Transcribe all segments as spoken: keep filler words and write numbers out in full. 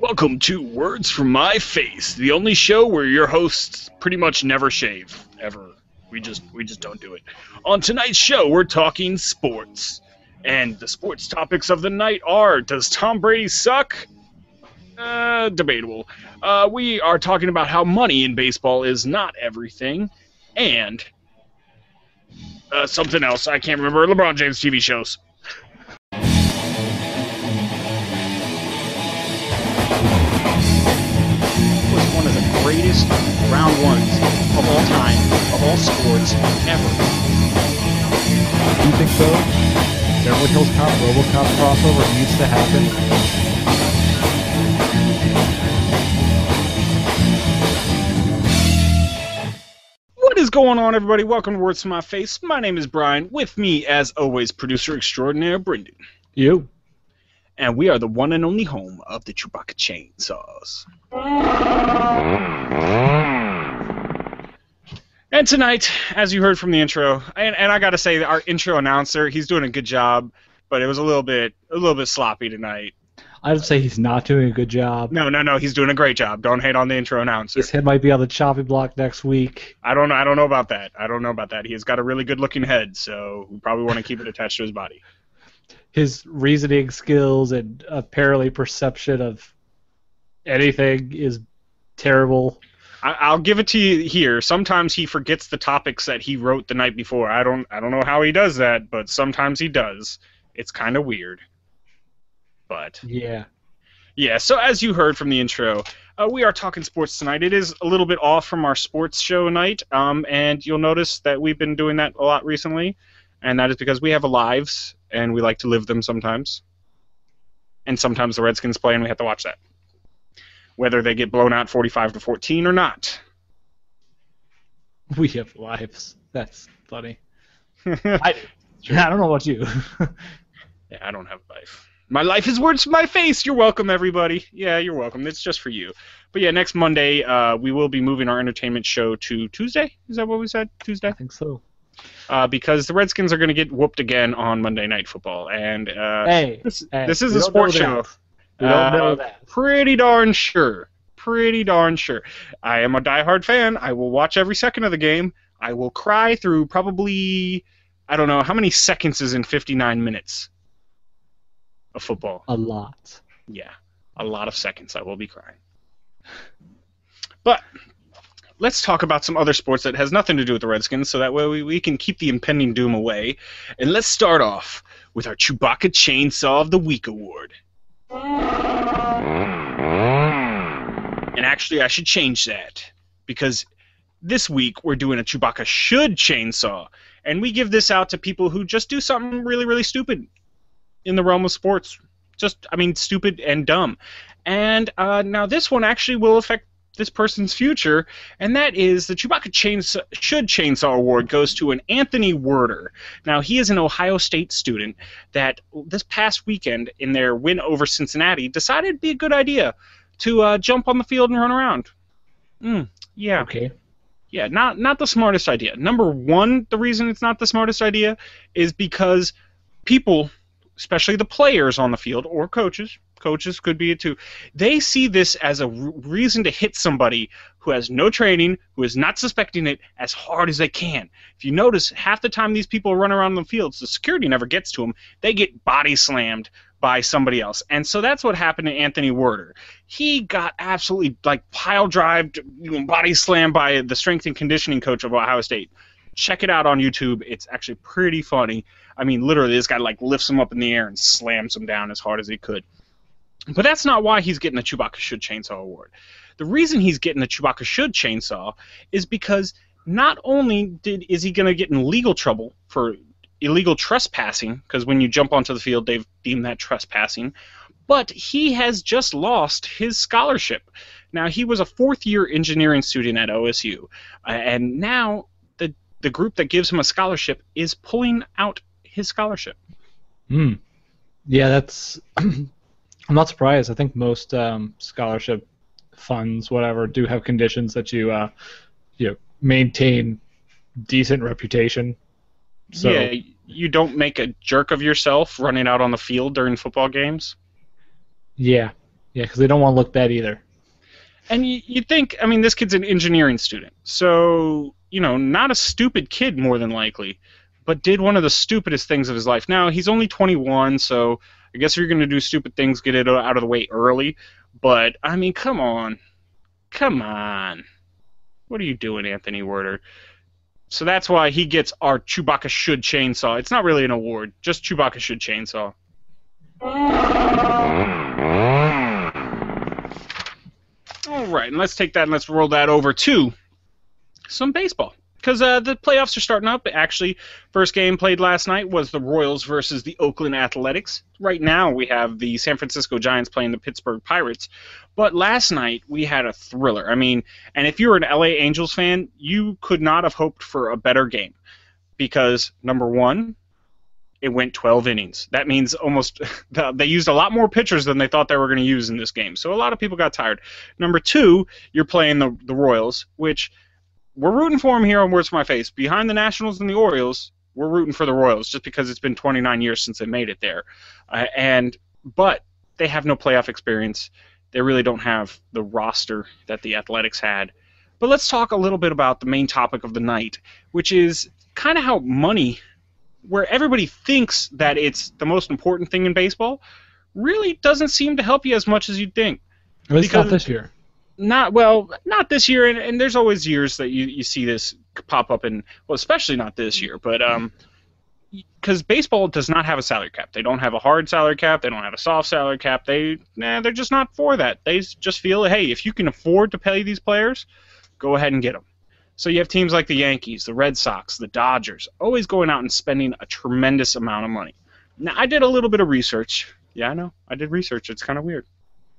Welcome to Words From My Face, the only show where your hosts pretty much never shave, ever. We just we just don't do it. On tonight's show, we're talking sports. And the sports topics of the night are, does Tom Brady suck? Uh, debatable. Uh, we are talking about how money in baseball is not everything. And uh, something else, I can't remember, LeBron James T V shows. One of the greatest round ones of all time, of all sports, ever. Do you think so? Beverly Hills Cop, RoboCop crossover needs to happen. What is going on, everybody? Welcome to Words to My Face. My name is Brian. With me, as always, producer extraordinaire, Brady. You. And we are the one and only home of the Chewbacca Chainsaws. And tonight, as you heard from the intro, and, and I gotta say, our intro announcer, he's doing a good job, but it was a little bit, a little bit sloppy tonight. I'd say he's not doing a good job. No, no, no, he's doing a great job. Don't hate on the intro announcer. His head might be on the chopping block next week. I don't, I don't know about that. I don't know about that. He's got a really good-looking head, so we probably want to keep it attached to his body. His reasoning skills and apparently perception of anything is terrible. I, I'll give it to you here. Sometimes he forgets the topics that he wrote the night before. I don't I don't know how he does that, but sometimes he does. It's kind of weird. But yeah. Yeah, so as you heard from the intro, uh, we are talking sports tonight. It is a little bit off from our sports show night, um, and you'll notice that we've been doing that a lot recently, and that is because we have lives, and we like to live them sometimes. And sometimes the Redskins play, and we have to watch that, whether they get blown out forty-five to fourteen or not. We have lives. That's funny. I, I don't know about you. Yeah, I don't have a life. My life is words from my face. You're welcome, everybody. Yeah, you're welcome. It's just for you. But yeah, next Monday, uh, we will be moving our entertainment show to Tuesday. Is that what we said? Tuesday? I think so. Uh, because the Redskins are going to get whooped again on Monday Night Football. And uh, hey, this, hey, this is a sports show. We don't know uh, that. Pretty darn sure. Pretty darn sure. I am a diehard fan. I will watch every second of the game. I will cry through probably, I don't know, how many seconds is in fifty-nine minutes of football? A lot. Yeah, a lot of seconds I will be crying. But let's talk about some other sports that has nothing to do with the Redskins, so that way we, we can keep the impending doom away. And let's start off with our Chewbacca Chainsaw of the Week award. And actually, I should change that, because this week we're doing a Chewbacca Should Chainsaw, and we give this out to people who just do something really, really stupid in the realm of sports. Just, I mean, stupid and dumb. And uh, now this one actually will affect this person's future, and that is the Chewbacca Chainsaw, Should Chainsaw Award goes to an Anthony Werder. Now, he is an Ohio State student that this past weekend, in their win over Cincinnati, decided it'd be a good idea to uh, jump on the field and run around. Mm, yeah. Okay. Yeah, not not the smartest idea. Number one, the reason it's not the smartest idea is because people, especially the players on the field, or coaches, coaches could be it too, they see this as a r- reason to hit somebody who has no training, who is not suspecting it, as hard as they can. If you notice, half the time these people run around the fields, the security never gets to them. They get body slammed by somebody else. And so that's what happened to Anthony Werder. He got absolutely like pile drived, you know, body slammed by the strength and conditioning coach of Ohio State. Check it out on YouTube. It's actually pretty funny. I mean, literally, this guy like lifts him up in the air and slams him down as hard as he could. But that's not why he's getting the Chewbacca Should Chainsaw Award. The reason he's getting the Chewbacca Should Chainsaw is because not only did is he going to get in legal trouble for illegal trespassing, because when you jump onto the field, they've deemed that trespassing, but he has just lost his scholarship. Now, he was a fourth-year engineering student at O S U, uh, and now the the group that gives him a scholarship is pulling out his scholarship. Hmm. Yeah, that's... I'm not surprised. I think most um, scholarship funds, whatever, do have conditions that you, uh, you know, maintain decent reputation. So, yeah, you don't make a jerk of yourself running out on the field during football games. Yeah, Yeah, because they don't want to look bad either. And you, you think, I mean, this kid's an engineering student, so, you know, not a stupid kid more than likely, but did one of the stupidest things of his life. Now, he's only twenty-one, so I guess if you're going to do stupid things, get it out of the way early. But, I mean, come on. Come on. What are you doing, Anthony Werder? So that's why he gets our Chewbacca Should Chainsaw. It's not really an award, just Chewbacca Should Chainsaw. All right, and let's take that and let's roll that over to some baseball. Because uh, the playoffs are starting up. Actually, first game played last night was the Royals versus the Oakland Athletics. Right now we have the San Francisco Giants playing the Pittsburgh Pirates. But last night we had a thriller. I mean, and if you're an L A Angels fan, you could not have hoped for a better game. Because, number one, it went twelve innings. That means almost they used a lot more pitchers than they thought they were going to use in this game. So a lot of people got tired. Number two, you're playing the, the Royals, which... we're rooting for them here on Words to My Face. Behind the Nationals and the Orioles, we're rooting for the Royals just because it's been twenty-nine years since they made it there. Uh, and but they have no playoff experience. They really don't have the roster that the Athletics had. But let's talk a little bit about the main topic of the night, which is kind of how money, where everybody thinks that it's the most important thing in baseball, really doesn't seem to help you as much as you'd think. At least not this year. Not well, not this year, and, and there's always years that you, you see this pop up, and well, especially not this year, but um, because baseball does not have a salary cap. They don't have a hard salary cap. They don't have a soft salary cap. They nah, they're just not for that. They just feel, hey, if you can afford to pay these players, go ahead and get them. So you have teams like the Yankees, the Red Sox, the Dodgers, always going out and spending a tremendous amount of money. Now, I did a little bit of research. Yeah, I know. I did research. It's kind of weird.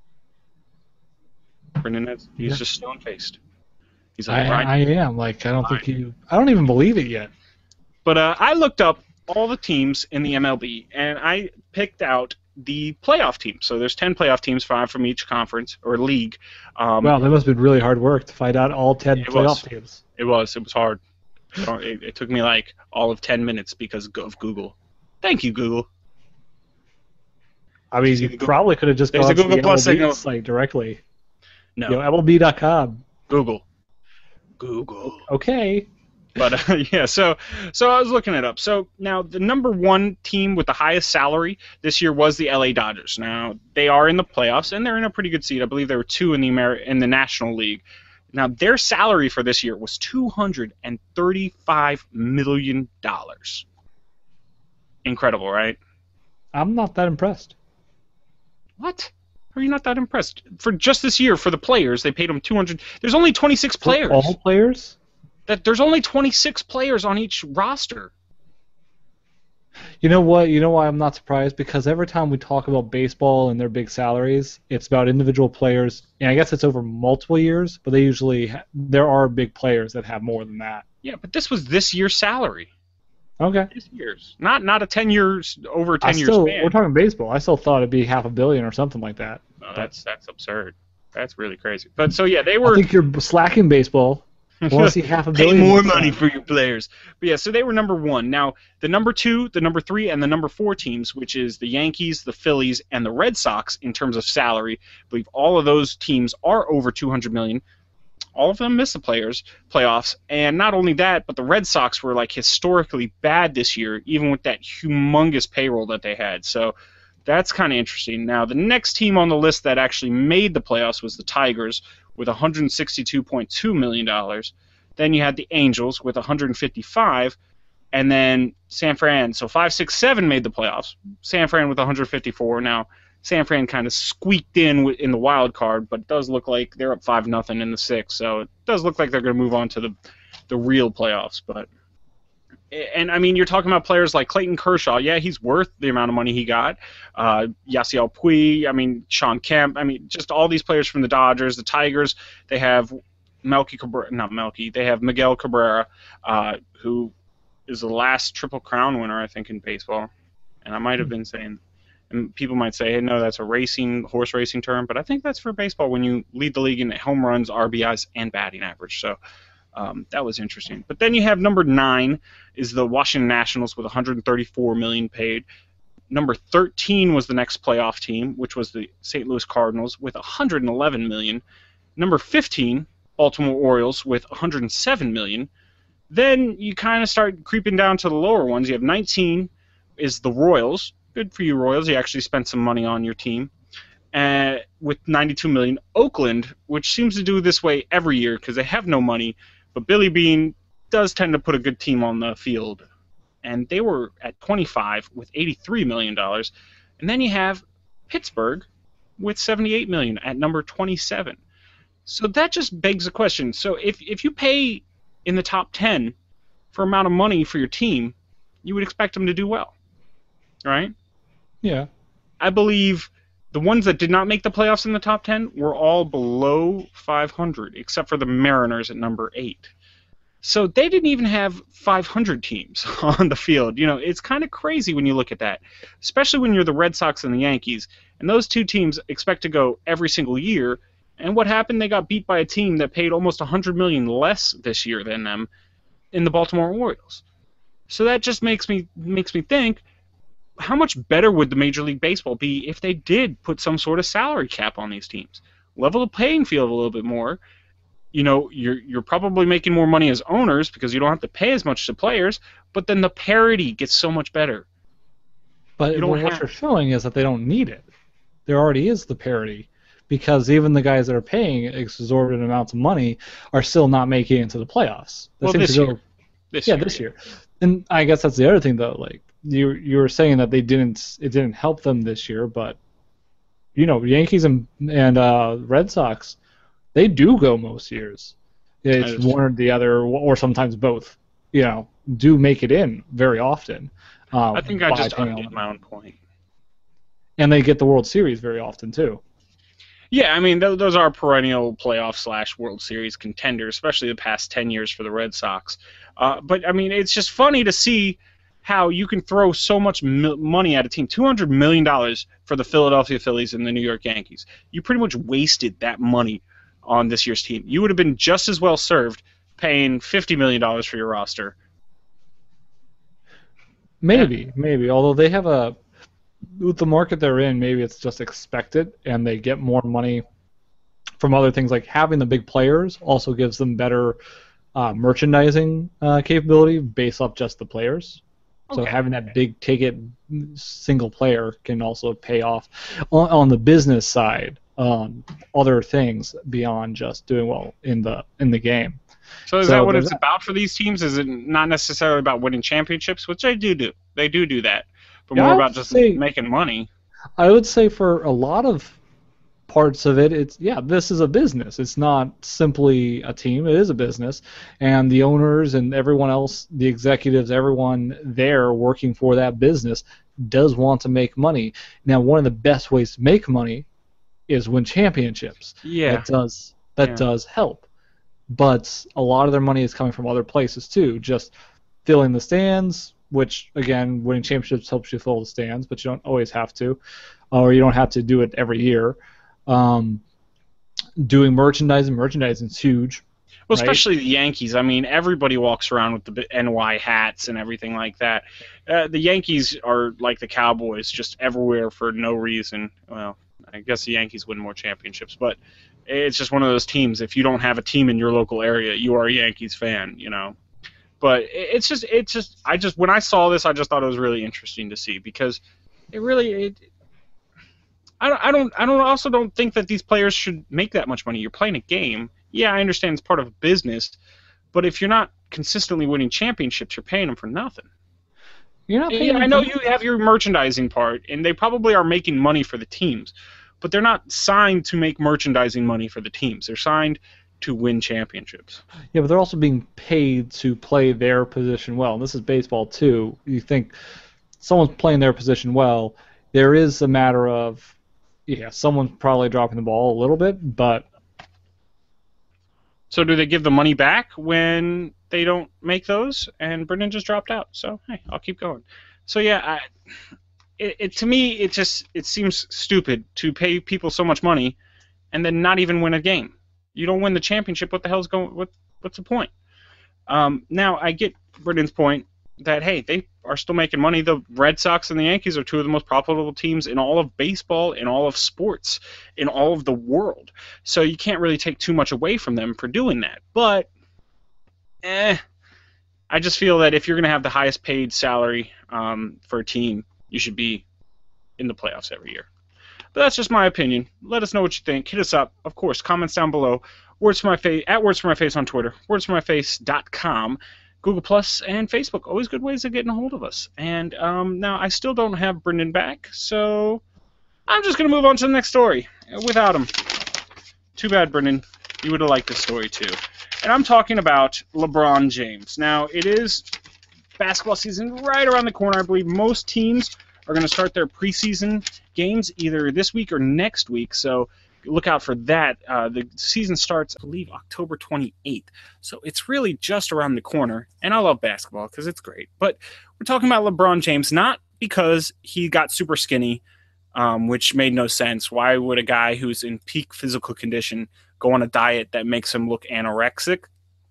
Brendan, he's yeah. just stone-faced. He's like, I, I am. Like, I don't Fine. think you... I don't even believe it yet. But uh, I looked up all the teams in the M L B, and I picked out the playoff teams. So there's ten playoff teams, five from each conference or league. Um, wow, that must have been really hard work to find out all ten playoff was. teams. It was. It was hard. It, it took me, like, all of ten minutes because of Google. Thank you, Google. I mean, you probably could have just gone to the M L B site directly. No. You know, M L B dot com. Google. Google. Okay. But, uh, yeah, so so I was looking it up. So, now, the number one team with the highest salary this year was the L A Dodgers. Now, they are in the playoffs, and they're in a pretty good seat. I believe there were two in the Ameri- in the National League. Now, their salary for this year was two hundred thirty-five million dollars. Incredible, right? I'm not that impressed. What? Are you not that impressed? For just this year, for the players, they paid them two hundred. There's only twenty-six players. For all players? That there's only twenty-six players on each roster. You know what? You know why I'm not surprised? Because every time we talk about baseball and their big salaries, it's about individual players. And I guess it's over multiple years, but they usually ha- there are big players that have more than that. Yeah, but this was this year's salary. Okay. This year's, not not a ten years over a ten I year still, span. We're talking baseball. I still thought it'd be half a billion or something like that. No, that's that's absurd. That's really crazy. But so yeah, they were. I think you're slacking baseball. I want to see half a Pay billion. more money for your players. But yeah, so they were number one. Now the number two, the number three, and the number four teams, which is the Yankees, the Phillies, and the Red Sox, in terms of salary, I believe all of those teams are over two hundred million. All of them missed the players playoffs, and not only that, but the Red Sox were like historically bad this year, even with that humongous payroll that they had. So that's kind of interesting. Now the next team on the list that actually made the playoffs was the Tigers with one hundred sixty-two point two million dollars. Then you had the Angels with one hundred fifty-five, and then San Fran. So five, six, seven made the playoffs. San Fran with one hundred fifty-four. Now San Fran kind of squeaked in in the wild card, but it does look like they're up five nothing in the sixth, so it does look like they're going to move on to the the real playoffs. But and I mean, you're talking about players like Clayton Kershaw. Yeah, he's worth the amount of money he got. Uh, Yasiel Puig. I mean, Sean Kemp. I mean, just all these players from the Dodgers, the Tigers. They have Melky Cabrera, not Melky. They have Miguel Cabrera, uh, who is the last Triple Crown winner, I think, in baseball. And I might have been saying. And people might say, hey, no, that's a racing, horse racing term, but I think that's for baseball when you lead the league in home runs, R B Is, and batting average. So um, that was interesting. But then you have number nine is the Washington Nationals with one hundred thirty-four million dollars paid. Number thirteen was the next playoff team, which was the Saint Louis Cardinals with one hundred eleven million dollars. Number fifteen, Baltimore Orioles with one hundred seven million dollars. Then you kind of start creeping down to the lower ones. You have nineteen is the Royals. Good for you, Royals. You actually spent some money on your team. Uh, with ninety-two million dollars. Oakland, which seems to do this way every year because they have no money, but Billy Beane does tend to put a good team on the field. And they were at twenty-five with eighty-three million dollars. And then you have Pittsburgh with seventy-eight million dollars at number twenty-seven. So that just begs the question. So if, if you pay in the top ten for amount of money for your team, you would expect them to do well, right? Yeah. I believe the ones that did not make the playoffs in the top ten were all below five hundred, except for the Mariners at number eight. So they didn't even have five hundred teams on the field. You know, it's kind of crazy when you look at that, especially when you're the Red Sox and the Yankees. And those two teams expect to go every single year. And what happened? They got beat by a team that paid almost one hundred million dollars less this year than them in the Baltimore Orioles. So that just makes me makes me think, how much better would the Major League Baseball be if they did put some sort of salary cap on these teams? Level the playing field a little bit more. You know, you're you're probably making more money as owners because you don't have to pay as much to players, but then the parity gets so much better. But You don't what have- you're showing is that they don't need it. There already is the parity. Because even the guys that are paying exorbitant amounts of money are still not making it into the playoffs. That Well, seems this to go- year. This yeah, year. this year. And I guess that's the other thing, though. Like you, you were saying that they didn't, it didn't help them this year, but you know, Yankees and and uh, Red Sox, they do go most years. It's That is one or the other, or sometimes both. You know, do make it in very often. Um, I think I by just paying undid them. my own point. And they get the World Series very often too. Yeah, I mean, th- those are perennial playoff slash World Series contenders, especially the past ten years for the Red Sox. Uh, but, I mean, it's just funny to see how you can throw so much m- money at a team. two hundred million dollars for the Philadelphia Phillies and the New York Yankees. You pretty much wasted that money on this year's team. You would have been just as well served paying fifty million dollars for your roster. Maybe, maybe. Although they have a, with the market they're in, maybe it's just expected, and they get more money from other things. Like having the big players also gives them better uh, merchandising uh, capability based off just the players. So Okay. having that big ticket single player can also pay off on, on the business side on other things beyond just doing well in the in the game. So is So that what there's it's that. about for these teams? Is it not necessarily about winning championships, which they do do. They do do that, but Yeah, more I about would just say- making money. I would say for a lot of parts of it, it's yeah, this is a business. It's not simply a team. It is a business, and the owners and everyone else, the executives, everyone there working for that business does want to make money. Now, one of the best ways to make money is win championships. Yeah. That does that Yeah. does help, but a lot of their money is coming from other places too. Just filling the stands, which again, winning championships helps you fill the stands, but you don't always have to, or you don't have to do it every year. Um, doing merchandising, merchandising is huge. Well, right? especially the Yankees. I mean, everybody walks around with the b- N Y hats and everything like that. Uh, the Yankees are like the Cowboys, just everywhere for no reason. Well, I guess the Yankees win more championships, but it's just one of those teams. If you don't have a team in your local area, you are a Yankees fan, you know. But it- it's just, it's just, I just, when I saw this, I just thought it was really interesting to see because it really, it, I don't, I don't, I don't, also don't think that these players should make that much money. You're playing a game. Yeah, I understand it's part of business, but if you're not consistently winning championships, you're paying them for nothing. You're not paying Yeah, I know them- you have your merchandising part, and they probably are making money for the teams, but they're not signed to make merchandising money for the teams. They're signed to win championships. Yeah, but they're also being paid to play their position well. And this is baseball too. You think someone's playing their position well, there is a matter of, yeah, someone's probably dropping the ball a little bit, but So do they give the money back when they don't make those? And Brendan just dropped out, so hey, I'll keep going. So yeah, I, it, it to me it just it seems stupid to pay people so much money and then not even win a game. You don't win the championship. What the hell's going? What what's the point? Um, now I get Brendan's point. that, hey, they are still making money. The Red Sox and the Yankees are two of the most profitable teams in all of baseball, in all of sports, in all of the world. So you can't really take too much away from them for doing that. But, eh, I just feel that if you're going to have the highest paid salary um, for a team, you should be in the playoffs every year. But that's just my opinion. Let us know what you think. Hit us up, of course. Comments down below. Words for my face at Words for My Face on Twitter. words for my face dot com. Google Plus and Facebook. Always good ways of getting a hold of us. And um, now I still don't have Brendan back, so I'm just going to move on to the next story without him. Too bad, Brendan. You would have liked this story too. And I'm talking about LeBron James. Now, it is basketball season right around the corner. I believe most teams are going to start their preseason games either this week or next week, so look out for that. Uh, the season starts, I believe, October twenty-eighth, so it's really just around the corner, and I love basketball because it's great. But we're talking about LeBron James, not because he got super skinny, um, which made no sense. Why would a guy who's in peak physical condition go on a diet that makes him look anorexic?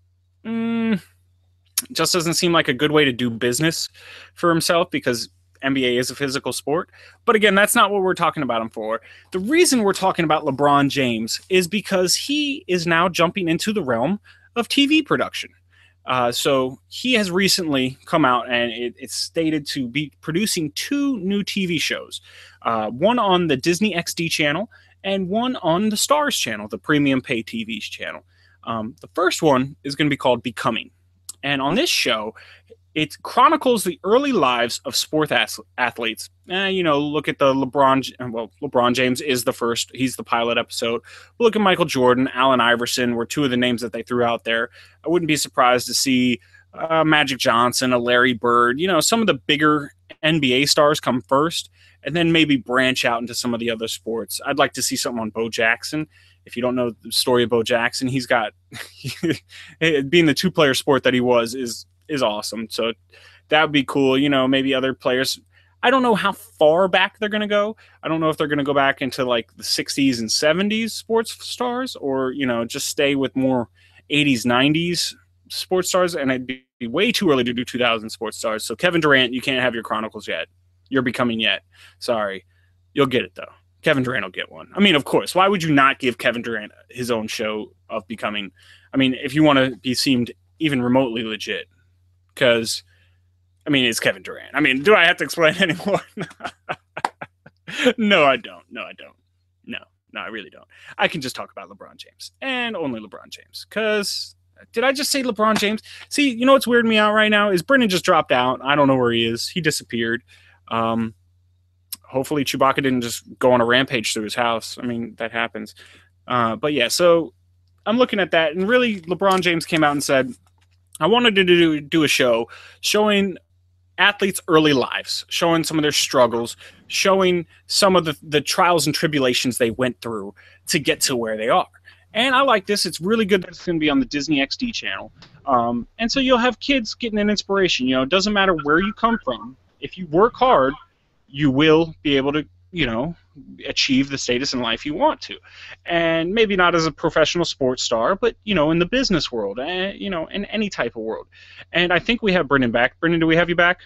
Mm, just doesn't seem like a good way to do business for himself, because N B A is a physical sport. But again, that's not what we're talking about him for. The reason we're talking about LeBron James is because he is now jumping into the realm of T V production. Uh, so he has recently come out and it, it's stated to be producing two new T V shows, uh, one on the Disney X D channel and one on the Stars channel, the premium pay T V channel. Um, the first one is going to be called Becoming. And on this show, it chronicles the early lives of sport athletes. Eh, you know, look at the LeBron. Well, LeBron James is the first. He's the pilot episode. Look at Michael Jordan, Allen Iverson were two of the names that they threw out there. I wouldn't be surprised to see uh, Magic Johnson, a Larry Bird. You know, some of the bigger N B A stars come first, and then maybe branch out into some of the other sports. I'd like to see something on Bo Jackson. If you don't know the story of Bo Jackson, he's got being the two-player sport that he was is. is awesome. So that would be cool. You know, maybe other players. I don't know how far back they're going to go. I don't know if they're going to go back into like the sixties and seventies sports stars, or, you know, just stay with more eighties, nineties sports stars. And it'd be way too early to do two thousand sports stars. So Kevin Durant, you can't have your chronicles yet. You're becoming yet. Sorry. You'll get it though. Kevin Durant will get one. I mean, of course, why would you not give Kevin Durant his own show of Becoming? I mean, if you want to be seemed even remotely legit. Because, I mean, it's Kevin Durant. I mean, do I have to explain anymore? No, I don't. No, I don't. No, no, I really don't. I can just talk about LeBron James and only LeBron James. Because, did I just say LeBron James? See, you know what's weirding me out right now is Brendan just dropped out. I don't know where he is. He disappeared. Um, hopefully Chewbacca didn't just go on a rampage through his house. I mean, that happens. Uh, but yeah, so I'm looking at that. And really, LeBron James came out and said, I wanted to do, do a show showing athletes' early lives, showing some of their struggles, showing some of the, the trials and tribulations they went through to get to where they are. And I like this. It's really good that it's going to be on the Disney X D channel. Um, and so you'll have kids getting an inspiration. You know, it doesn't matter where you come from. If you work hard, you will be able to, you know, achieve the status in life you want to. And maybe not as a professional sports star, but, you know, in the business world, uh, you know, in any type of world. And I think we have Brendan back. Brendan, do we have you back?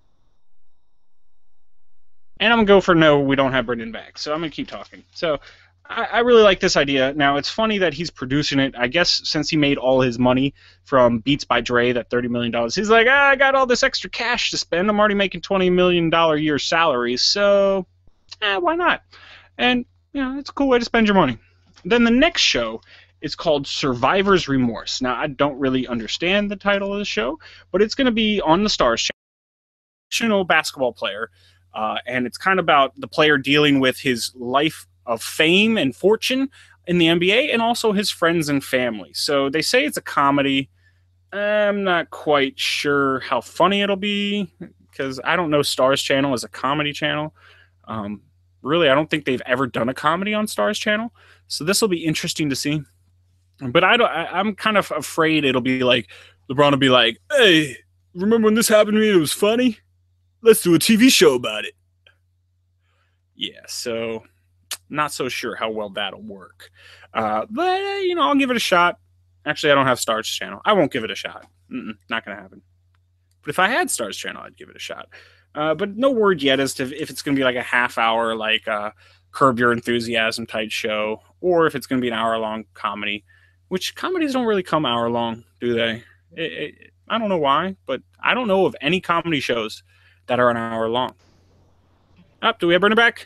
And I'm going to go for no, we don't have Brendan back. So I'm going to keep talking. So I, I really like this idea. Now, it's funny that he's producing it. I guess since he made all his money from Beats by Dre, that thirty million dollars, he's like, ah, I got all this extra cash to spend. I'm already making twenty million dollars a year salaries. So... Eh, why not? And, you know, it's a cool way to spend your money. Then the next show is called Survivor's Remorse. Now, I don't really understand the title of the show, but it's going to be on the Stars channel. Professional basketball player, uh, and it's kind of about the player dealing with his life of fame and fortune in the N B A and also his friends and family. So they say it's a comedy. I'm not quite sure how funny it'll be because I don't know Stars channel as a comedy channel. Um, really, I don't think they've ever done a comedy on Stars channel, so this will be interesting to see. But I don't. I, I'm kind of afraid it'll be like LeBron will be like, "Hey, remember when this happened to me? It was funny. Let's do a T V show about it." Yeah, so not so sure how well that'll work. Uh, but uh, you know, I'll give it a shot. Actually, I don't have Stars channel. I won't give it a shot. Mm-mm, not gonna happen. But if I had Stars Channel, I'd give it a shot. Uh, but no word yet as to if it's going to be like a half hour, like uh, Curb Your Enthusiasm type show, or if it's going to be an hour long comedy, which comedies don't really come hour long, do they? It, it, I don't know why, but I don't know of any comedy shows that are an hour long. Up, oh, do we have Brendan back?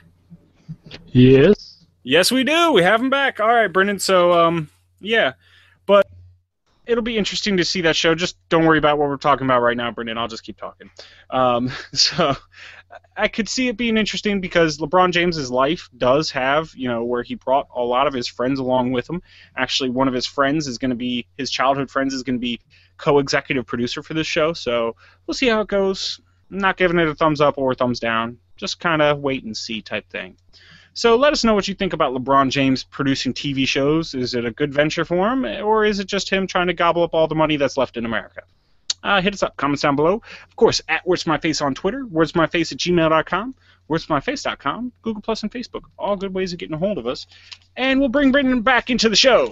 Yes. Yes, we do. We have him back. All right, Brendan. So, um, yeah, but it'll be interesting to see that show. Just don't worry about what we're talking about right now, Brendan. I'll just keep talking. Um, so I could see it being interesting because LeBron James's life does have, you know, where he brought a lot of his friends along with him. Actually, one of his friends is going to be, his childhood friends is going to be co-executive producer for this show. So we'll see how it goes. I'm not giving it a thumbs up or a thumbs down. Just kind of wait and see type thing. So let us know what you think about LeBron James producing T V shows. Is it a good venture for him, or is it just him trying to gobble up all the money that's left in America? Uh, hit us up, comments down below. Of course, at Where's My Face on Twitter, Where's My Face at gmail dot com, Where's My Face dot com, Google Plus, and Facebook. All good ways of getting a hold of us. And we'll bring Brendan back into the show.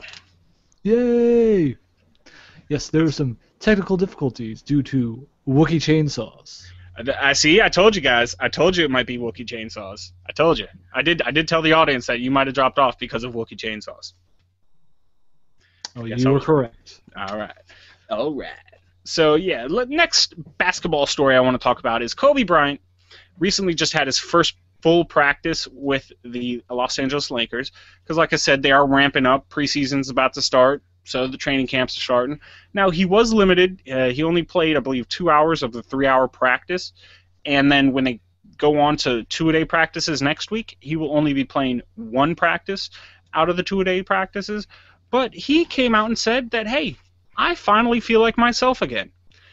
Yay! Yes, there were some technical difficulties due to Wookiee chainsaws. I see. I told you guys. I told you it might be Wookiee chainsaws. I told you. I did. I did tell the audience that you might have dropped off because of Wookiee chainsaws. Oh, yes, you were correct. All right. All right. So yeah, next basketball story I want to talk about is Kobe Bryant recently just had his first full practice with the Los Angeles Lakers because, like I said, they are ramping up. Preseason's about to start. So the training camps are starting. Now, he was limited. Uh, he only played, I believe, two hours of the three-hour practice. And then when they go on to two-a-day practices next week, he will only be playing one practice out of the two-a-day practices. But he came out and said that, hey, I finally feel like myself again.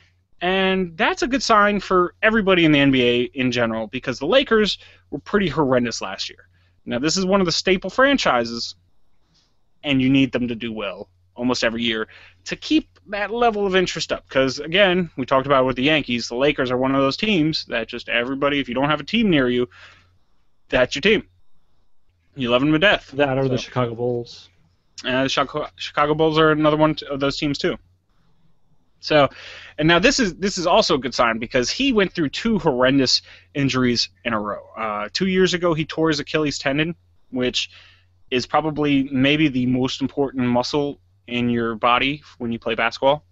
And that's a good sign for everybody in the N B A in general because the Lakers were pretty horrendous last year. Now, this is one of the staple franchises, and you need them to do well almost every year to keep that level of interest up. Because, again, we talked about it with the Yankees. The Lakers are one of those teams that just everybody, if you don't have a team near you, that's your team. You love them to death. That or so. the Chicago Bulls. Uh, the Chicago, Chicago Bulls are another one of those teams, too. So, and now this is this is also a good sign because he went through two horrendous injuries in a row. Uh, two years ago, he tore his Achilles tendon, which is probably maybe the most important muscle in your body when you play basketball.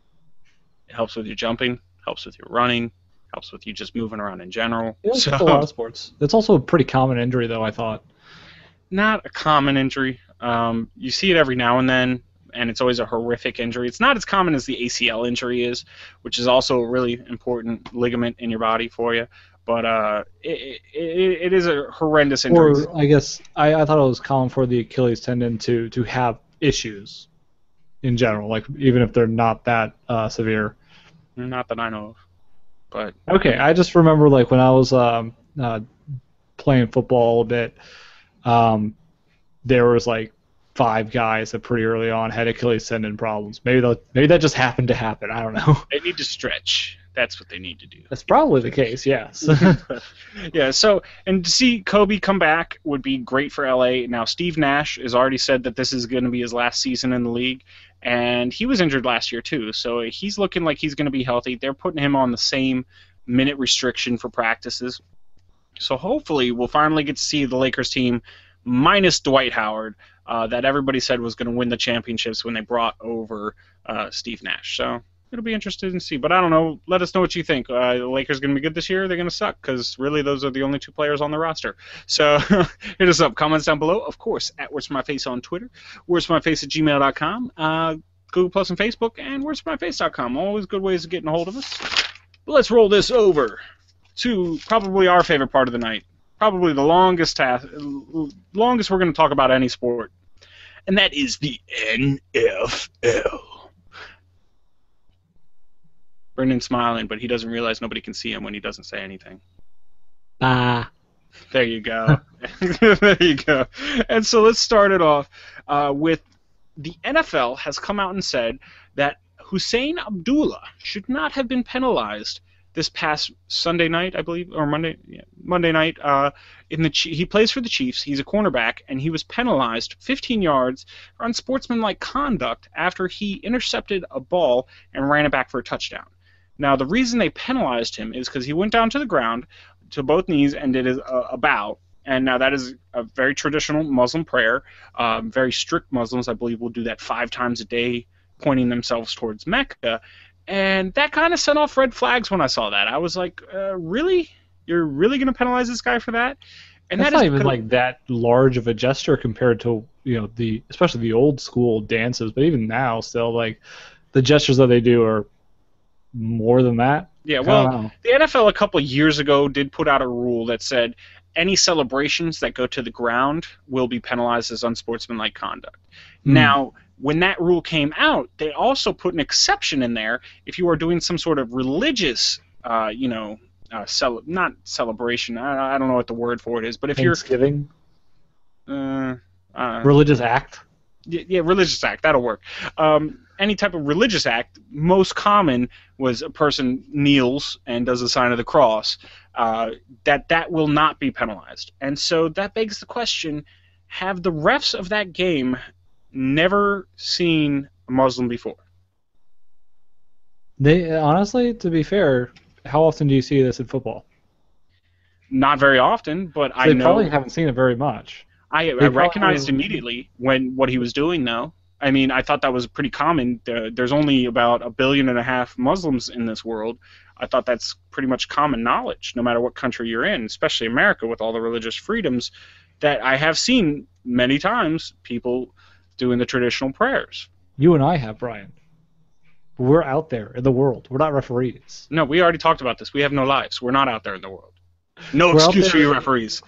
It helps with your jumping, helps with your running, helps with you just moving around in general. Yeah, so, a lot of sports. It's also a pretty common injury, though, I thought. Not a common injury. Um, you see it every now and then, and it's always a horrific injury. It's not as common as the A C L injury is, which is also a really important ligament in your body for you. But uh, it, it, it is a horrendous injury. Or I guess I, I thought it was common for the Achilles tendon to, to have issues in general, like even if they're not that uh, severe. Not that I know of. But okay, I just remember like when I was um, uh, playing football a bit, um, there was like five guys that pretty early on had Achilles tendon problems. Maybe that maybe that just happened to happen. I don't know. They need to stretch. That's what they need to do. That's probably the case, yes. Yeah, so, and to see Kobe come back would be great for L A. Now, Steve Nash has already said that this is going to be his last season in the league, and he was injured last year too, so he's looking like he's going to be healthy. They're putting him on the same minute restriction for practices. So hopefully we'll finally get to see the Lakers team minus Dwight Howard uh, that everybody said was going to win the championships when they brought over uh, Steve Nash. So it'll be interesting to see. But I don't know. Let us know what you think. Uh, the Lakers going to be good this year? Or they're going to suck? Because really those are the only two players on the roster. So hit us up. Comments down below. Of course, at Where's My Face on Twitter. Where's My Face at gmail dot com. Uh, Google Plus and Facebook. And Where's My Face dot com. Always good ways of getting a hold of us. But let's roll this over to probably our favorite part of the night. Probably the longest task, longest we're going to talk about any sport. And that is the N F L. Brendan's smiling, but he doesn't realize nobody can see him when he doesn't say anything. Ah. There you go. There you go. And so let's start it off uh, with the N F L has come out and said that Hussein Abdullah should not have been penalized this past Sunday night, I believe, or Monday, yeah, Monday night. Uh, in the he plays for the Chiefs. He's a cornerback, and he was penalized fifteen yards for unsportsmanlike conduct after he intercepted a ball and ran it back for a touchdown. Now, the reason they penalized him is because he went down to the ground to both knees and did a, a bow. And now that is a very traditional Muslim prayer. Um, very strict Muslims, I believe, will do that five times a day, pointing themselves towards Mecca. And that kind of set off red flags when I saw that. I was like, uh, really? You're really going to penalize this guy for that? And That's that not is even like that large of a gesture compared to, you know, the especially the old school dances, but even now still, like, the gestures that they do are more than that. Yeah, well, the N F L a couple of years ago did put out a rule that said any celebrations that go to the ground will be penalized as unsportsmanlike conduct. Mm. Now, when that rule came out, they also put an exception in there if you are doing some sort of religious, uh, you know, uh, cel- not celebration. I, I don't know what the word for it is, but if Thanksgiving? you're uh, uh, religious act. Yeah, yeah, religious act. That'll work. Um, any type of religious act, most common was a person kneels and does a sign of the cross. Uh, that that will not be penalized. And so that begs the question, have the refs of that game never seen a Muslim before? They honestly, to be fair, how often do you see this in football? Not very often, but so I they know... They probably haven't seen it very much. I, I recognized probably... immediately when what he was doing, though. I mean, I thought that was pretty common. Uh, there's only about a billion and a half Muslims in this world. I thought that's pretty much common knowledge, no matter what country you're in, especially America with all the religious freedoms, that I have seen many times people doing the traditional prayers. You and I have, Brian. We're out there in the world. We're not referees. No, we already talked about this. We have no lives. We're not out there in the world. No We're excuse for you referees.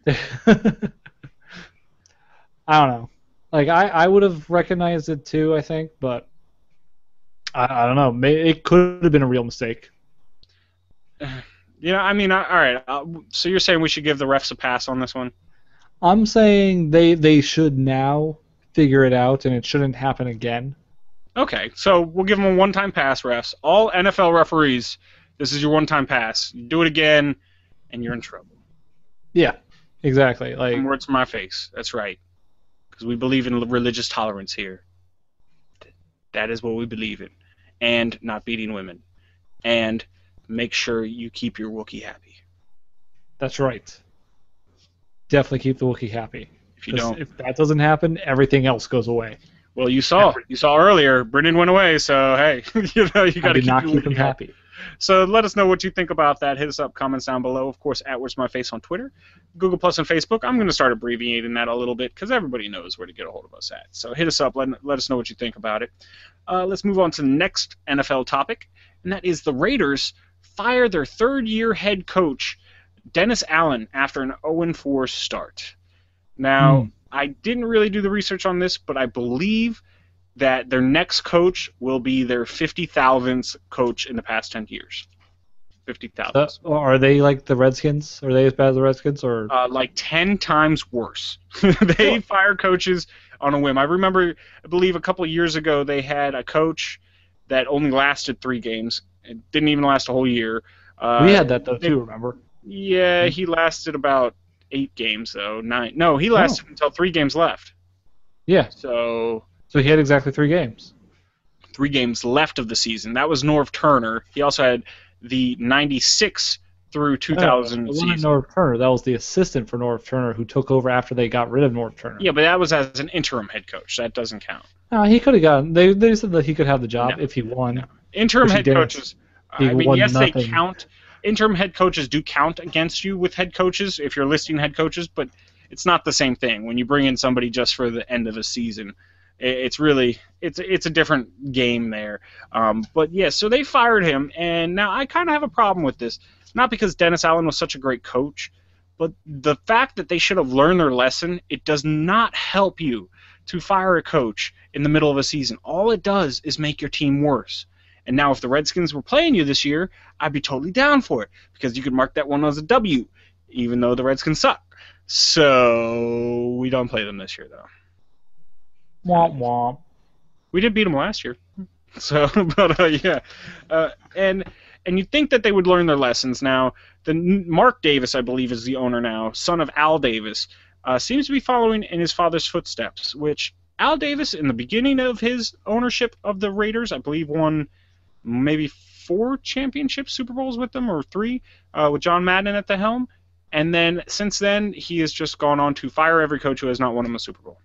I don't know. Like, I, I would have recognized it too, I think, but I, I don't know. Maybe it could have been a real mistake. You know, I mean, all right. Uh, so you're saying we should give the refs a pass on this one? I'm saying they, they should now figure it out, and it shouldn't happen again. Okay, so we'll give them a one-time pass, refs. All N F L referees, this is your one-time pass. You do it again, and you're in trouble. Yeah, exactly. Like, some words from my face. That's right. Because we believe in religious tolerance here. That is what we believe in. And not beating women. And make sure you keep your Wookiee happy. That's right. Definitely keep the Wookiee happy. If you don't. If that doesn't happen, everything else goes away. Well, you saw. You saw earlier. Brendan went away, so hey, you know you got to keep, not keep him happy. happy. So let us know what you think about that. Hit us up, comments down below. Of course, at Where's My Face on Twitter, Google Plus, and Facebook. I'm going to start abbreviating that a little bit because everybody knows where to get a hold of us at. So hit us up. Let, let us know what you think about it. Uh, let's move on to the next N F L topic, and that is the Raiders fire their third-year head coach, Dennis Allen, after an oh and four start. Now, hmm. I didn't really do the research on this, but I believe that their next coach will be their fifty thousandth coach in the past ten years. fifty thousand. Uh, are they like the Redskins? Are they as bad as the Redskins? Or uh, like ten times worse. They fire coaches on a whim. I remember, I believe a couple of years ago, they had a coach that only lasted three games. It didn't even last a whole year. Uh, we had that, though, too, remember? Yeah, he lasted about eight games, though. Nine. No, he lasted oh. until three games left. Yeah. So... So he had exactly three games. Three games left of the season. That was Norv Turner. He also had the ninety-six through two thousand no, it season. wasn't Norv Turner. That was the assistant for Norv Turner who took over after they got rid of Norv Turner. Yeah, but that was as an interim head coach. That doesn't count. No, he could have gotten. They they said that he could have the job no, if he won. No. Interim head coaches. He I mean, yes, nothing. they count. Interim head coaches do count against you with head coaches if you're listing head coaches, but it's not the same thing when you bring in somebody just for the end of a season. It's really it's it's a different game there. Um, but yeah, so they fired him, and now I kind of have a problem with this. Not because Dennis Allen was such a great coach, but the fact that they should have learned their lesson. It does not help you to fire a coach in the middle of a season. All it does is make your team worse. And now if the Redskins were playing you this year, I'd be totally down for it because you could mark that one as a W, even though the Redskins suck. So we don't play them this year, though. Womp womp. We did beat them last year, so but uh, yeah, uh, and and you'd think that they would learn their lessons. Now, the Mark Davis, I believe, is the owner now, son of Al Davis, uh, seems to be following in his father's footsteps. Which Al Davis, in the beginning of his ownership of the Raiders, I believe won maybe four championship Super Bowls with them, or three, uh, with John Madden at the helm. And then since then, he has just gone on to fire every coach who has not won him a Super Bowl.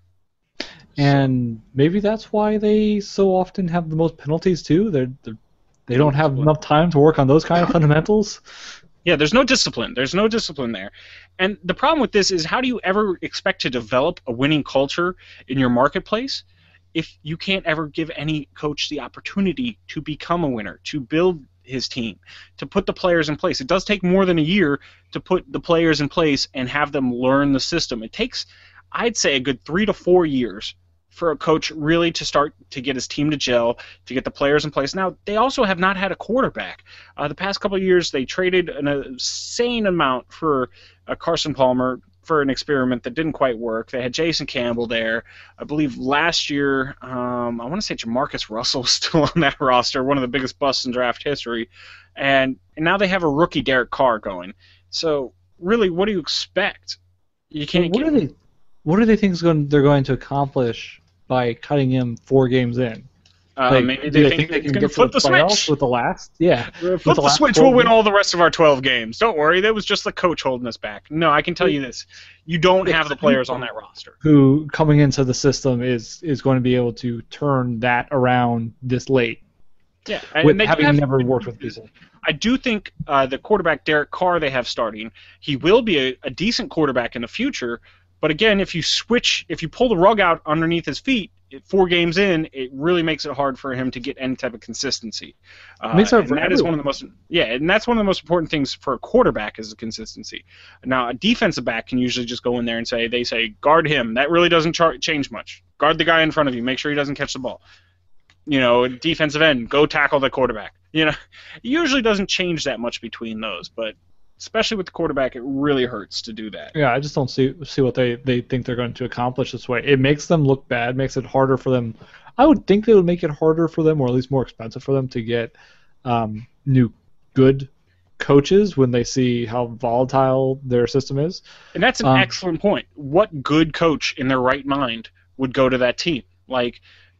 And so, maybe that's why they so often have the most penalties too. They're, they're they don't have enough time to work on those kind of fundamentals. Yeah, there's no discipline. There's no discipline there. And the problem with this is, how do you ever expect to develop a winning culture in your marketplace if you can't ever give any coach the opportunity to become a winner, to build his team, to put the players in place? It does take more than a year to put the players in place and have them learn the system. It takes, I'd say, a good three to four years for a coach really to start to get his team to gel, to get the players in place. Now, they also have not had a quarterback. Uh, the past couple of years, they traded an insane amount for uh, Carson Palmer for an experiment that didn't quite work. They had Jason Campbell there. I believe last year, um, I want to say Jamarcus Russell was still on that roster, one of the biggest busts in draft history. And, and now they have a rookie Derek Carr going. So, really, what do you expect? You can't what get... Are they, what do they think is going, they're going to accomplish by cutting him four games in? Uh, like, maybe they, they, think, think they it's can going to get flip to the the switch. with the last? Yeah. Flip the, the switch, we'll win all the rest of our twelve games. Don't worry, that was just the coach holding us back. No, I can tell you this. You don't have the players on that roster. Who, coming into the system, is, is going to be able to turn that around this late. Yeah, with and they having have, never worked with people. I do think uh, the quarterback Derek Carr they have starting, he will be a, a decent quarterback in the future. But again, if you switch, if you pull the rug out underneath his feet, it, four games in, it really makes it hard for him to get any type of consistency. Uh, makes it and for that is one of the most, yeah, and that's one of the most important things for a quarterback is the consistency. Now, a defensive back can usually just go in there and say, they say, guard him. That really doesn't char- change much. Guard the guy in front of you. Make sure he doesn't catch the ball. You know, defensive end, go tackle the quarterback. You know, it usually doesn't change that much between those, but especially with the quarterback, it really hurts to do that. Yeah, I just don't see see what they, they think they're going to accomplish this way. It makes them look bad, makes it harder for them. I would think they would make it harder for them, or at least more expensive for them, to get um, new good coaches when they see how volatile their system is. And that's an um, excellent point. What good coach in their right mind would go to that team? Like,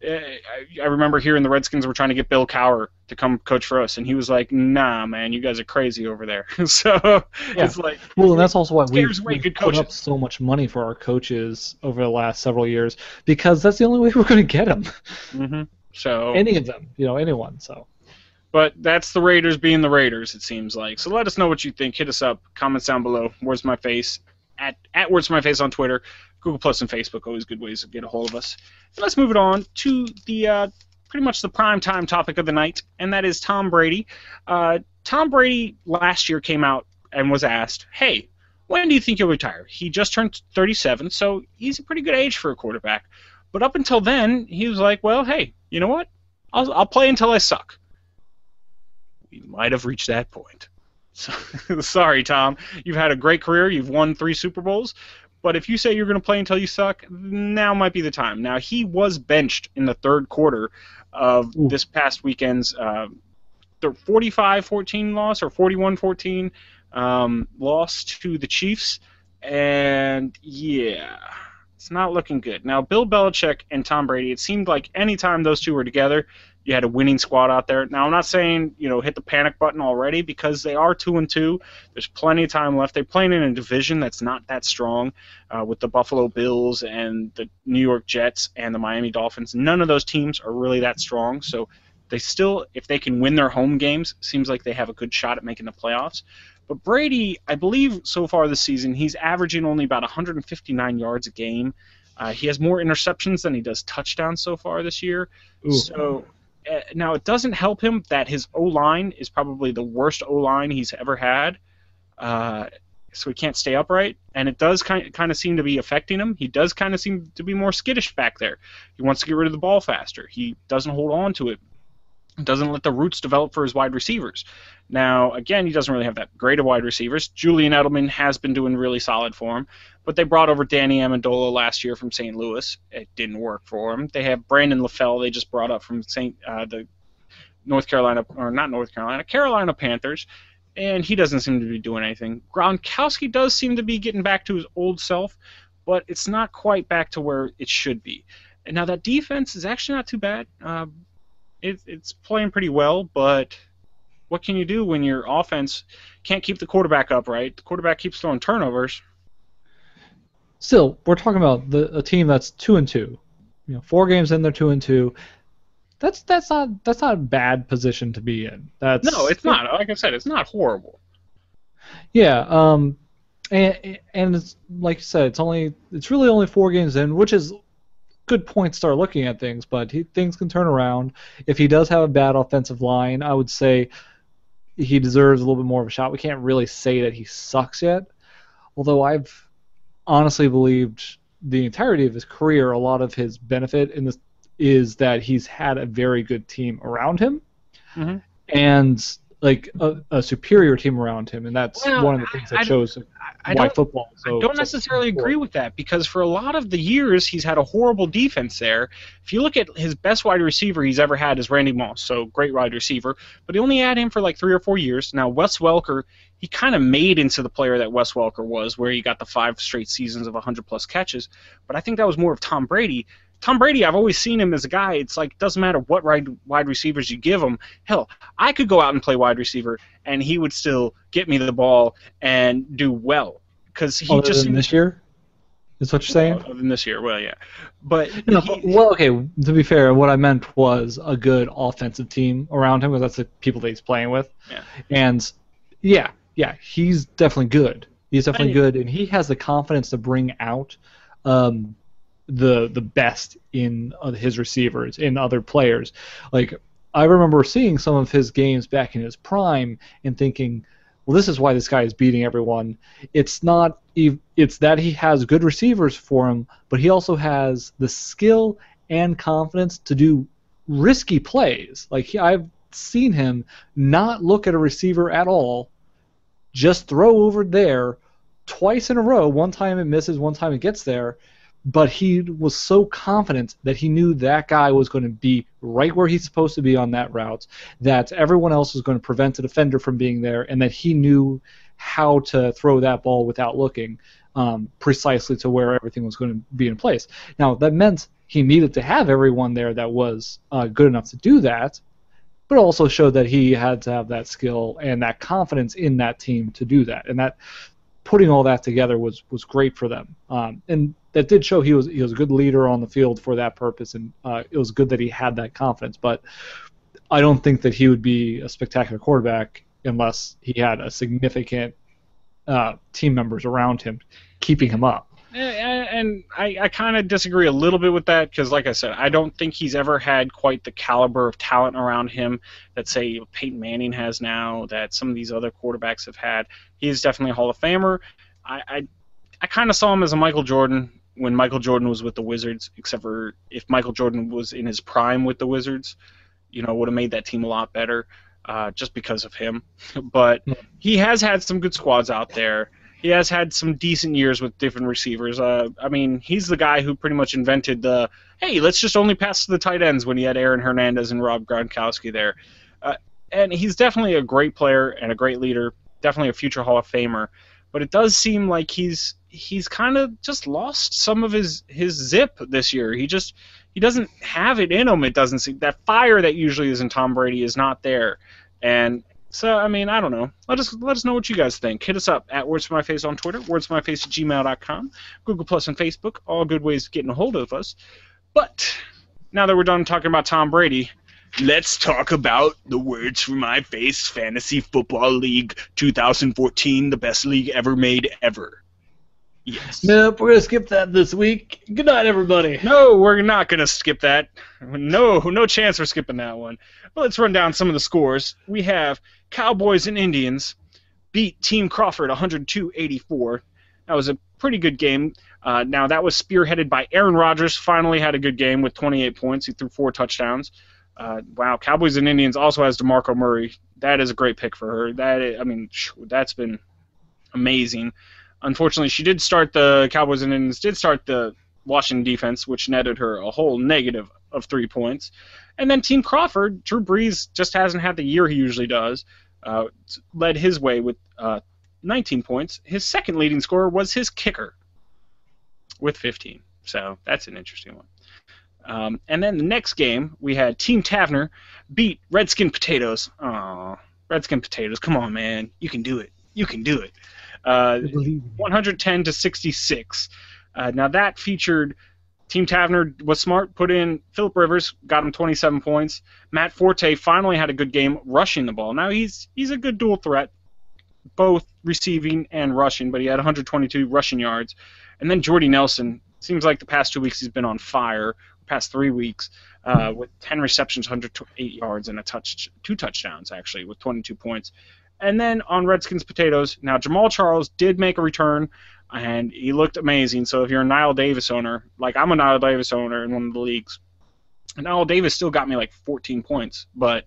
I remember hearing the Redskins were trying to get Bill Cowher to come coach for us, and he was like, "Nah, man, you guys are crazy over there." So yeah. It's like, well, and that's also why we've, we've put coaches. up so much money for our coaches over the last several years, because that's the only way we're going to get them. Mm-hmm. So any of them, you know, anyone. So, but that's the Raiders being the Raiders, it seems like. So let us know what you think. Hit us up. Comments down below. Where's my face? At at Where's my face on Twitter. Google Plus and Facebook, always good ways to get a hold of us. And let's move it on to the uh, pretty much the prime time topic of the night, and that is Tom Brady. Uh, Tom Brady last year came out and was asked, hey, when do you think you'll retire? He just turned thirty-seven, so he's a pretty good age for a quarterback. But up until then, he was like, well, hey, you know what? I'll, I'll play until I suck. We might have reached that point. So, sorry, Tom. You've had a great career. You've won three Super Bowls. But if you say you're going to play until you suck, now might be the time. Now, he was benched in the third quarter of Ooh. this past weekend's uh, forty-five fourteen loss or forty-one fourteen um, loss to the Chiefs. And, yeah, it's not looking good. Now, Bill Belichick and Tom Brady, it seemed like any time those two were together, you had a winning squad out there. Now, I'm not saying, you know, hit the panic button already, because they are two and two. There's plenty of time left. They're playing in a division that's not that strong uh, with the Buffalo Bills and the New York Jets and the Miami Dolphins. None of those teams are really that strong. So they still, if they can win their home games, seems like they have a good shot at making the playoffs. But Brady, I believe so far this season, he's averaging only about one hundred fifty-nine yards a game. Uh, he has more interceptions than he does touchdowns so far this year. Ooh. So... Uh, now, it doesn't help him that his O-line is probably the worst O-line he's ever had, uh, so he can't stay upright, and it does kind of, kind of seem to be affecting him. He does kind of seem to be more skittish back there. He wants to get rid of the ball faster. He doesn't hold on to it. Doesn't let the roots develop for his wide receivers. Now, again, he doesn't really have that great of wide receivers. Julian Edelman has been doing really solid for him, but they brought over Danny Amendola last year from Saint Louis. It didn't work for him. They have Brandon LaFell they just brought up from Saint uh, the North Carolina, or not North Carolina, Carolina Panthers, and he doesn't seem to be doing anything. Gronkowski does seem to be getting back to his old self, but it's not quite back to where it should be. And now that defense is actually not too bad. Uh, It, it's playing pretty well, but what can you do when your offense can't keep the quarterback upright? The quarterback keeps throwing turnovers. Still, we're talking about the, a team that's two and two. You know, four games in, they're two and two. That's that's not that's not a bad position to be in. That's no, it's not. Like I said, it's not horrible. Yeah, um, and and it's like you said, it's only it's really only four games in, which is a good point to start looking at things. But he, things can turn around. If he does have a bad offensive line, I would say he deserves a little bit more of a shot. We can't really say that he sucks yet, although I've honestly believed the entirety of his career, a lot of his benefit in this is that he's had a very good team around him, mm-hmm. and like a, a superior team around him, and that's well, one of the things that I, shows I, why I football. So, I don't necessarily agree with that, because for a lot of the years he's had a horrible defense there. If you look at his best wide receiver he's ever had is Randy Moss, so great wide receiver, but he only had him for like three or four years. Now Wes Welker, he kind of made into the player that Wes Welker was, where he got the five straight seasons of one hundred plus catches, but I think that was more of Tom Brady. Tom Brady, I've always seen him as a guy, it's like, it doesn't matter what wide, wide receivers you give him. Hell, I could go out and play wide receiver, and he would still get me the ball and do well. Because he Other just than this year? Is what you're saying? Other than this year, well, yeah. But, no, he, but well, okay, to be fair, what I meant was a good offensive team around him, because that's the people that he's playing with. Yeah. And, yeah, yeah, he's definitely good. He's definitely I mean, good, and he has the confidence to bring out um, the the best in uh, his receivers, in other players. Like, I remember seeing some of his games back in his prime and thinking, well, this is why this guy is beating everyone. It's not it's that he has good receivers for him, but he also has the skill and confidence to do risky plays. Like, he, I've seen him not look at a receiver at all, just throw over there twice in a row. One time it misses, one time it gets there. But he was so confident that he knew that guy was going to be right where he's supposed to be on that route, that everyone else was going to prevent the defender from being there, and that he knew how to throw that ball without looking um, precisely to where everything was going to be in place. Now, that meant he needed to have everyone there that was uh, good enough to do that, but also showed that he had to have that skill and that confidence in that team to do that. And that putting all that together was, was great for them. Um, and that did show he was he was a good leader on the field for that purpose, and uh, it was good that he had that confidence. But I don't think that he would be a spectacular quarterback unless he had a significant uh, team members around him keeping him up. And I, I kind of disagree a little bit with that, because, like I said, I don't think he's ever had quite the caliber of talent around him that, say, Peyton Manning has now, that some of these other quarterbacks have had. He is definitely a Hall of Famer. I I, I kind of saw him as a Michael Jordan when Michael Jordan was with the Wizards, except for if Michael Jordan was in his prime with the Wizards, you know, would have made that team a lot better uh, just because of him. But he has had some good squads out there. He has had some decent years with different receivers. Uh, I mean, he's the guy who pretty much invented the, hey, let's just only pass to the tight ends when he had Aaron Hernandez and Rob Gronkowski there. Uh, and he's definitely a great player and a great leader, definitely a future Hall of Famer. But it does seem like he's he's kind of just lost some of his, his zip this year. He just he doesn't have it in him. It doesn't seem that fire that usually is in Tom Brady is not there. And so, I mean, I don't know. Let us let us know what you guys think. Hit us up at Words for My Face on Twitter, words for my face at gmail dot com, Google Plus and Facebook, all good ways of getting a hold of us. But now that we're done talking about Tom Brady, let's talk about the Words for My Face Fantasy Football League twenty fourteen, the best league ever made ever. Yes. Nope, we're going to skip that this week. Good night, everybody. No, we're not going to skip that. No, no chance we're skipping that one. Well, let's run down some of the scores. We have Cowboys and Indians beat Team Crawford one hundred two eighty-four. That was a pretty good game. Uh, now, that was spearheaded by Aaron Rodgers. Finally had a good game with twenty-eight points. He threw four touchdowns. Uh, wow, Cowboys and Indians also has DeMarco Murray. That is a great pick for her. That is, I mean, that's been amazing. Unfortunately, she did start the Cowboys and Indians did start the Washington defense, which netted her a whole negative of three points. And then Team Crawford, Drew Brees just hasn't had the year he usually does. Uh, led his way with uh, nineteen points. His second leading scorer was his kicker with fifteen. So that's an interesting one. Um, and then the next game, we had Team Tavener beat Redskin Potatoes. Aww. Redskin potatoes. Come on, man. You can do it. You can do it. Uh, one hundred ten to sixty-six. Uh, now that featured Team Tavener was smart, put in Phillip Rivers, got him twenty-seven points. Matt Forte finally had a good game rushing the ball. Now he's he's a good dual threat, both receiving and rushing, but he had one hundred twenty-two rushing yards. And then Jordy Nelson, seems like the past two weeks he's been on fire, past three weeks, uh, with ten receptions, one hundred eight yards, and a touch, two touchdowns, actually, with twenty-two points. And then on Redskins potatoes, now Jamal Charles did make a return, and he looked amazing. So if you're a Niall Davis owner, like I'm a Niall Davis owner in one of the leagues, and Niall Davis still got me like fourteen points, but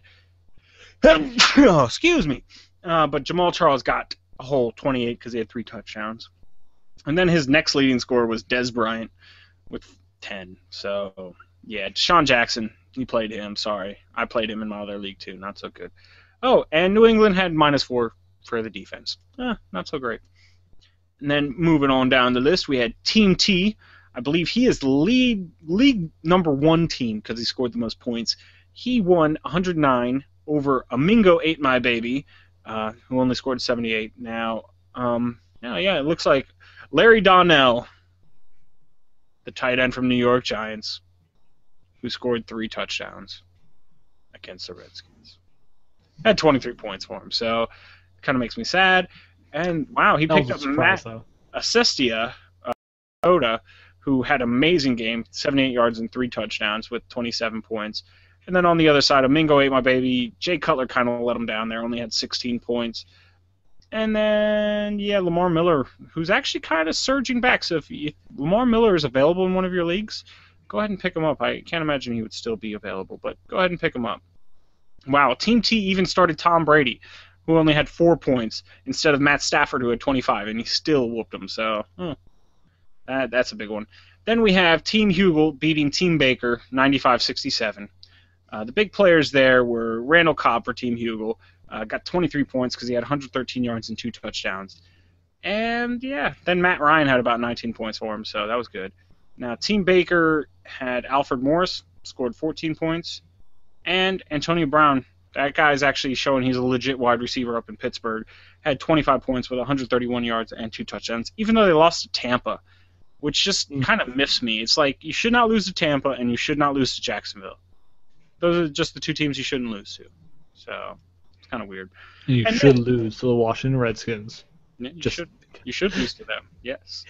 oh, excuse me. Uh, but Jamal Charles got a whole twenty-eight because he had three touchdowns. And then his next leading scorer was Des Bryant with ten. So yeah, Deshaun Jackson, he played him. Sorry, I played him in my other league too. Not so good. Oh, and New England had minus four for the defense. Eh, not so great. And then moving on down the list, we had Team T. I believe he is the lead, league number one team because he scored the most points. He won one hundred nine over Amingo Ate My Baby, uh, who only scored seventy-eight. Now, um, yeah, yeah, it looks like Larry Donnell, the tight end from New York Giants, who scored three touchdowns against the Redskins, had twenty-three points for him. So it kind of makes me sad. And wow, he picked up Matt Assestia, uh, Oda, who had an amazing game, seventy-eight yards and three touchdowns with twenty-seven points. And then on the other side, Amingo Ate My Baby. Jay Cutler kind of let him down there, only had sixteen points. And then, yeah, Lamar Miller, who's actually kind of surging back. So if, if Lamar Miller is available in one of your leagues, go ahead and pick him up. I can't imagine he would still be available, but go ahead and pick him up. Wow, Team T even started Tom Brady, who only had four points, instead of Matt Stafford, who had twenty-five, and he still whooped him. So hmm, that, that's a big one. Then we have Team Hugel beating Team Baker, ninety-five sixty-seven. Uh, the big players there were Randall Cobb for Team Hugel, uh, got twenty-three points because he had one hundred thirteen yards and two touchdowns. And, yeah, then Matt Ryan had about nineteen points for him, so that was good. Now, Team Baker had Alfred Morris, scored fourteen points, and Antonio Brown. That guy's actually showing he's a legit wide receiver up in Pittsburgh. Had twenty-five points with one hundred thirty-one yards and two touchdowns, even though they lost to Tampa, which just mm-hmm. kind of miffs me. It's like you should not lose to Tampa and you should not lose to Jacksonville. Those are just the two teams you shouldn't lose to. So it's kind of weird. You and should then, lose to the Washington Redskins. You just should. You should lose to them. Yes.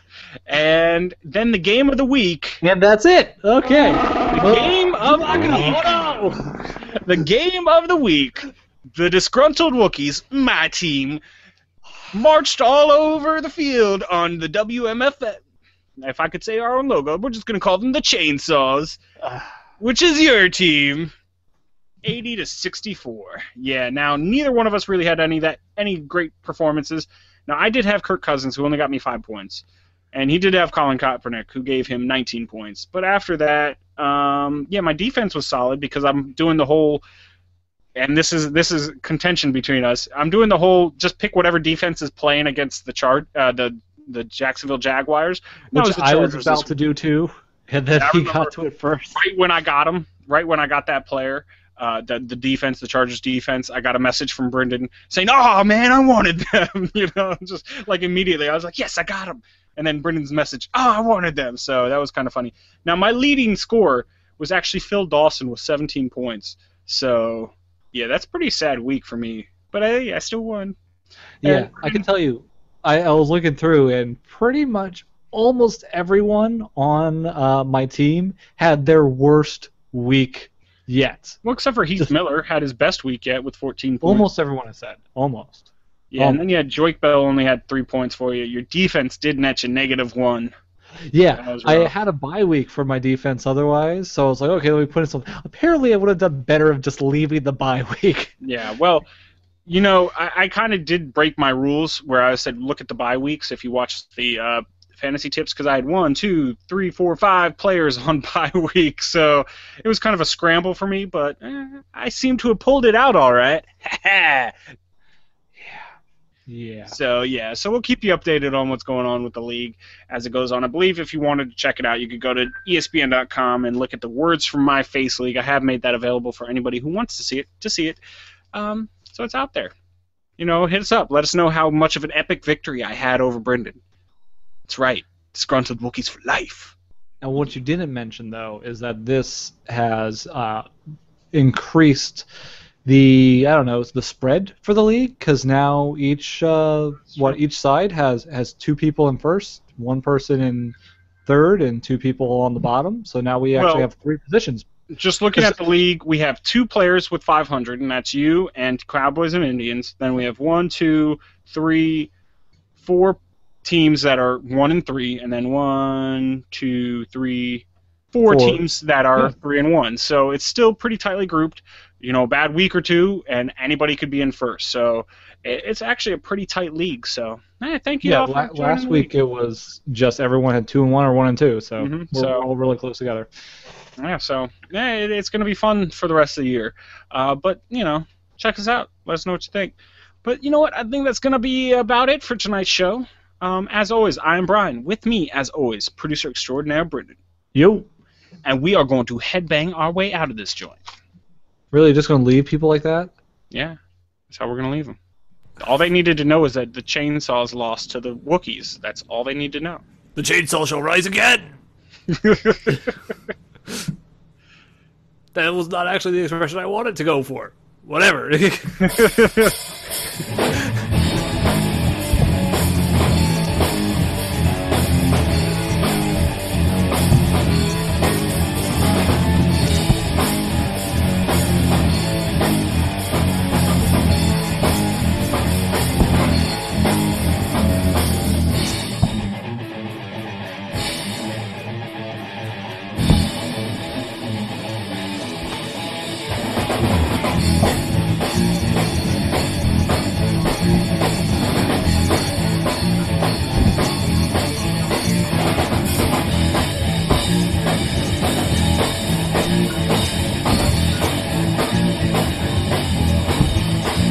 And then the game of the week. And that's it. Okay. The game of the week. Oh, no. The game of the week. The disgruntled Wookiees, my team, marched all over the field on the W M F. If I could say our own logo, we're just going to call them the Chainsaws, which is your team. eighty to sixty-four. Yeah, now neither one of us really had any that any great performances. Now, I did have Kirk Cousins, who only got me five points. And he did have Colin Kaepernick, who gave him nineteen points. But after that, um, yeah, my defense was solid because I'm doing the whole, and this is this is contention between us. I'm doing the whole just pick whatever defense is playing against the chart, uh, the the Jacksonville Jaguars. Which was I was about to do too, and then he got to it first. Right when I got him, right when I got that player. Uh, the the defense, the Chargers defense, I got a message from Brendan saying, "Oh man, I wanted them," you know, just like immediately. I was like, "Yes, I got them." And then Brendan's message, "Oh, I wanted them." So that was kind of funny. Now my leading scorer was actually Phil Dawson with seventeen points. So yeah, that's a pretty sad week for me. But I I still won. Yeah, and, I can tell you, I, I was looking through and pretty much almost everyone on uh, my team had their worst week yet. Well, except for Heath Just, Miller had his best week yet with fourteen points. Almost everyone has said. Almost. Yeah, um, and then you had Joik Bell only had three points for you. Your defense did net you negative one. Yeah, I had a bye week for my defense otherwise, so I was like, okay, let me put in something. Apparently, I would have done better of just leaving the bye week. Yeah, well, you know, I, I kind of did break my rules where I said look at the bye weeks if you watch the uh, fantasy tips, because I had one, two, three, four, five players on bye week, so it was kind of a scramble for me, but eh, I seem to have pulled it out all right. yeah. Yeah. So, yeah, so we'll keep you updated on what's going on with the league as it goes on. I believe if you wanted to check it out, you could go to E S P N dot com and look at the Words from My Face League. I have made that available for anybody who wants to see it, to see it. Um, so it's out there. you know, hit us up. Let us know how much of an epic victory I had over Brendan. That's right. Disgruntled Wookiees for life. And what you didn't mention, though, is that this has uh, increased the, I don't know, the spread for the league, because now each uh, what each side has, has two people in first, one person in third, and two people on the bottom. So now we actually Well, have three positions. Just looking at the league, we have two players with five hundred, and that's you and Cowboys and Indians. Then we have one, two, three, four teams that are one and three, and then one, two, three, four, Four. teams that are Yeah. three and one. So it's still pretty tightly grouped. You know, a bad week or two, and anybody could be in first. So it, it's actually a pretty tight league. So eh, thank you. Yeah, all for la- joining last the week league. it was just everyone had two and one or one and two, so Mhm, we're so- all really close together. Yeah, so yeah, it, it's going to be fun for the rest of the year. Uh, but, you know, check us out. Let us know what you think. But you know what? I think that's going to be about it for tonight's show. Um, as always, I am Brian. With me, as always, producer extraordinaire Brendan. Yo, And we are going to headbang our way out of this joint. really just gonna leave people like that? Yeah, that's how we're going to leave them. All they needed to know is that the chainsaws lost to the Wookiees. That's all they need to know. The chainsaw shall rise again! That was not actually the expression I wanted to go for. Whatever.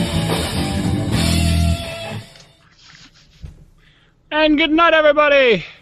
And good night, everybody!